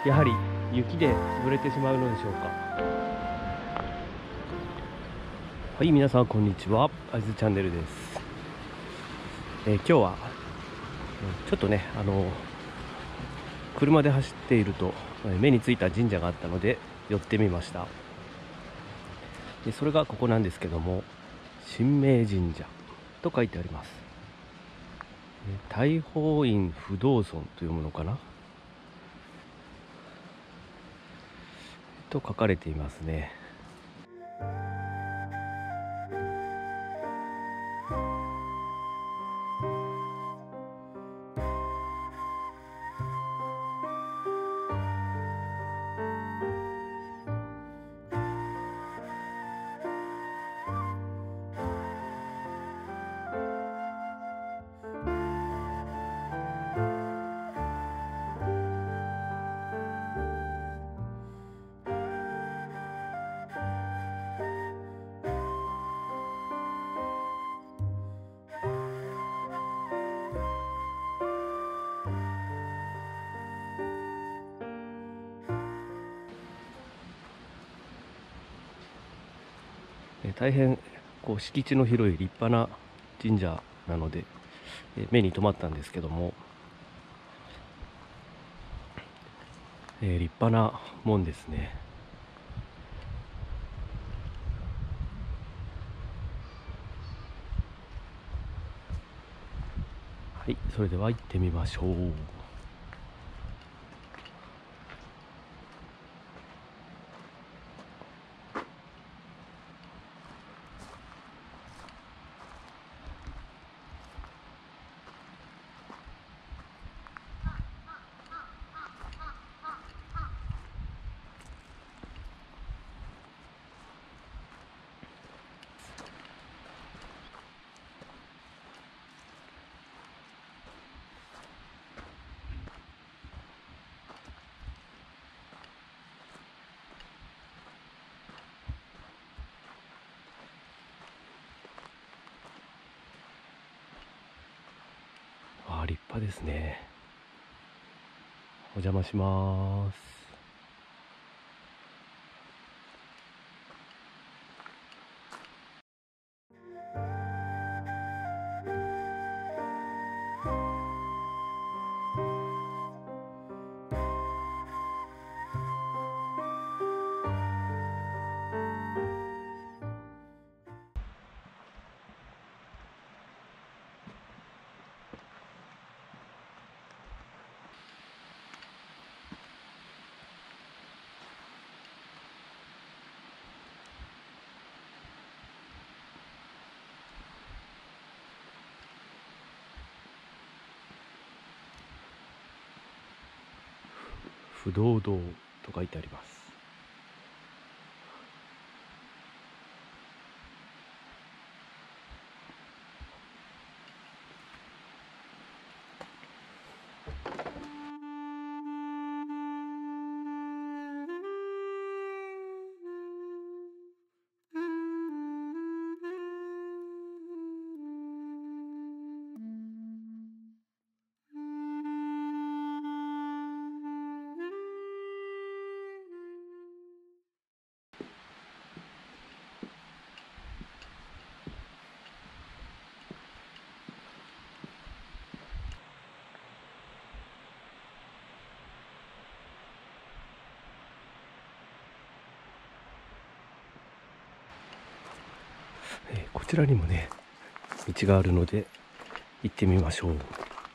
やはり雪で潰れてしまうのでしょうか。はい、皆さんこんにちは、あいずチャンネルです。今日はちょっとね車で走っていると目についた神社があったので寄ってみました。でそれがここなんですけども、神明神社と書いてあります。大宝院不動尊というものかなと書かれていますね。大変敷地の広い立派な神社なので目に留まったんですけども、立派な門ですね。はい、それでは行ってみましょう。立派ですね。お邪魔します。不動堂と書いてあります。こちらにもね道があるので行ってみましょう。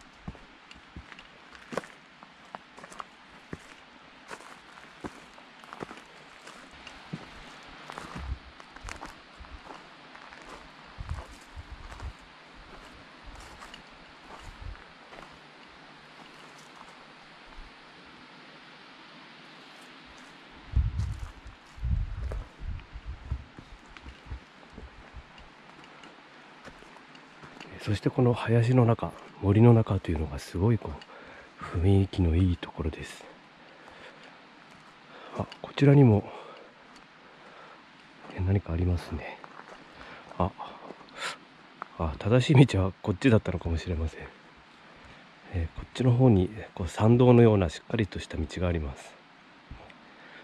そしてこの林の中、森の中というのがすごい雰囲気のいいところです。こちらにも何かありますね。正しい道はこっちだったのかもしれません。こっちの方に参道のようなしっかりとした道があります。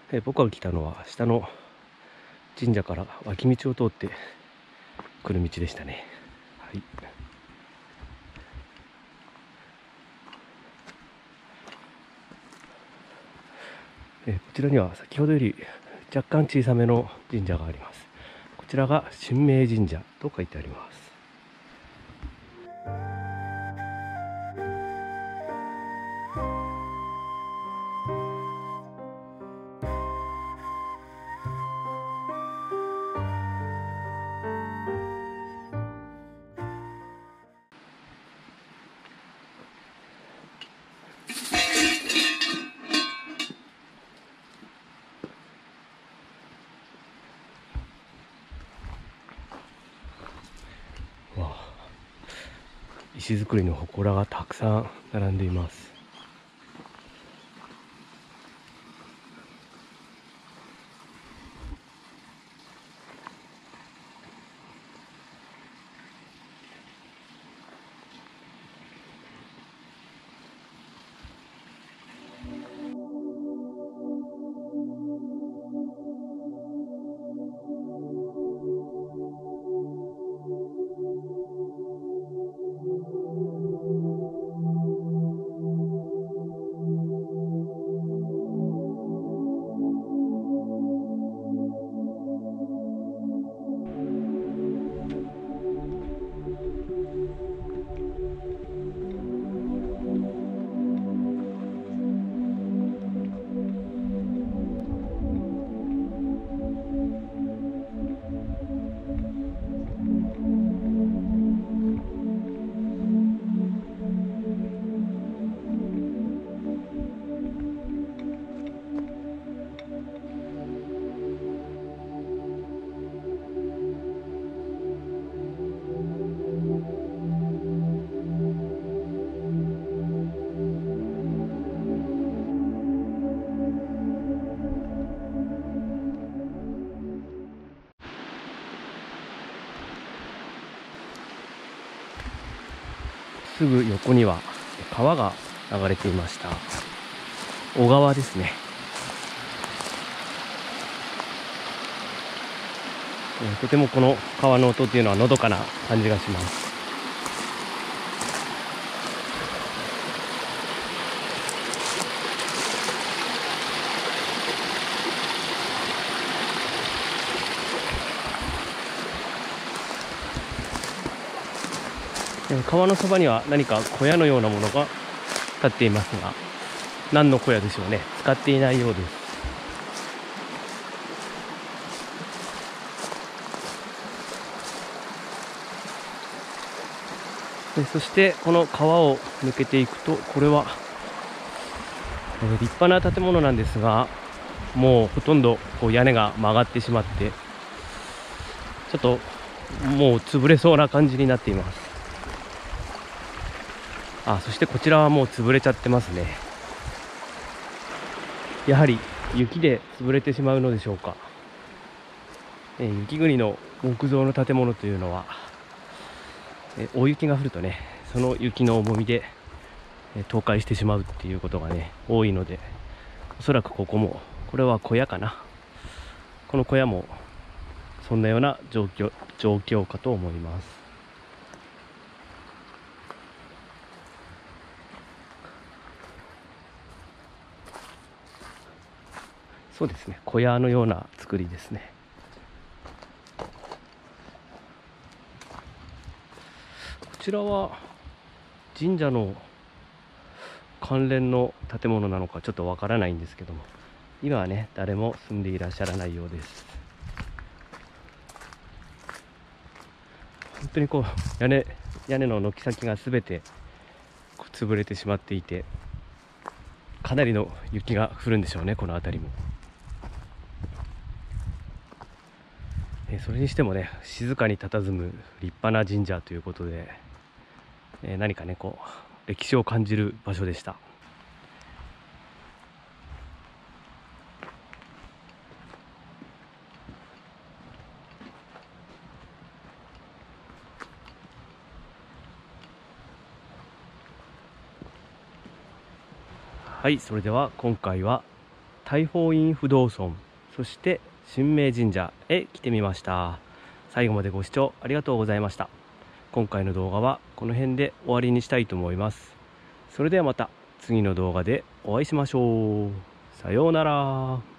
僕が来たのは下の神社から脇道を通って来る道でしたね。はい。こちらには先ほどより若干小さめの神社があります。こちらが神明神社と書いてあります。石造りの祠がたくさん並んでいます。すぐ横には川が流れていました。小川ですね。とてもこの川の音というのはのどかな感じがします。川のそばには何か小屋のようなものが立っていますが、何の小屋でしょうね。使っていないようです。そしてこの川を抜けていくと、これは立派な建物なんですが、もうほとんどこう屋根が曲がってしまって、ちょっともう潰れそうな感じになっています。そしてこちらはもう潰れちゃってますね。やはり雪で潰れてしまうのでしょうか。雪国の木造の建物というのは、大雪が降るとね、その雪の重みで倒壊してしまうっていうことがね、多いので、おそらくここも、これは小屋かな。この小屋もそんなような状況かと思います。そうですね、小屋のような作りですね。こちらは神社の関連の建物なのかちょっとわからないんですけども、今はね、誰も住んでいらっしゃらないようです。本当にこう屋根の軒先が全て潰れてしまっていて、かなりの雪が降るんでしょうね、この辺りも。それにしてもね、静かに佇む立派な神社ということで、何かね、こう歴史を感じる場所でした。はい、それでは今回は大宝院不動尊、そして神明神社へ来てみました。最後までご視聴ありがとうございました。今回の動画はこの辺で終わりにしたいと思います。それではまた次の動画でお会いしましょう。さようなら。